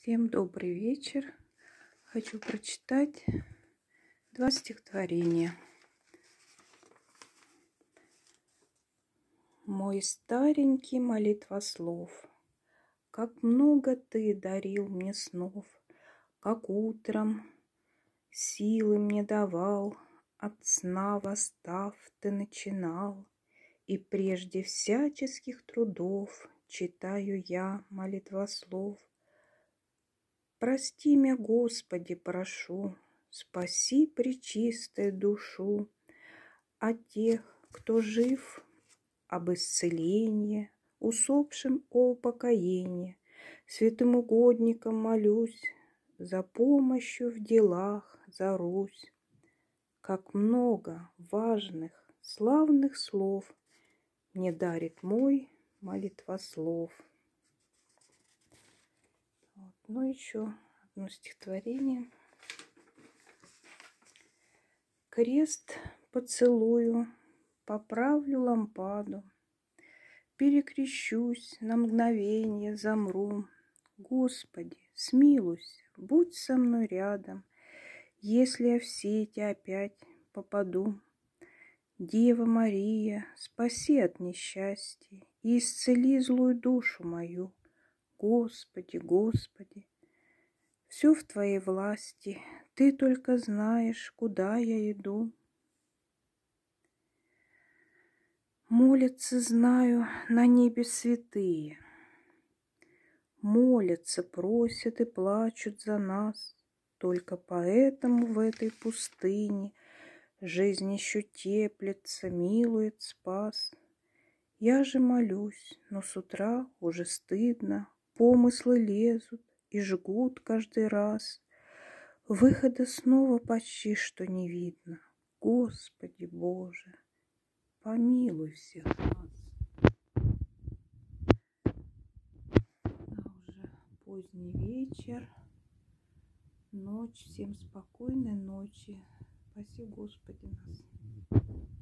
Всем добрый вечер. Хочу прочитать 2 стихотворения. Мой старенький молитвослов, как много ты дарил мне снов, как утром силы мне давал, от сна восстав ты начинал, и прежде всяческих трудов читаю я молитвослов. Прости меня, Господи, прошу, спаси пречистую душу, а тех, кто жив, об исцелении, усопшим о упокоении, святым угодникам молюсь, за помощью в делах за Русь. Как много важных, славных слов мне дарит мой молитвослов. Ну, еще одно стихотворение. Крест поцелую, поправлю лампаду, перекрещусь, на мгновенье замру. Господи, смилуйся, будь со мной рядом, если я в сети опять попаду. Дева Мария, спаси от несчастья и исцели злую душу мою. Господи, Господи, все в Твоей власти, Ты только знаешь, куда я иду. Молятся, знаю, на небе святые, молятся, просят и плачут за нас. Только поэтому в этой пустыне жизнь еще теплится, милует спас. Я же молюсь, но с утра уже стыдно, помыслы лезут и жгут каждый раз. Выхода снова почти что не видно. Господи Боже, помилуй всех нас. Уже поздний вечер, ночь. Всем спокойной ночи. Спаси Господи нас.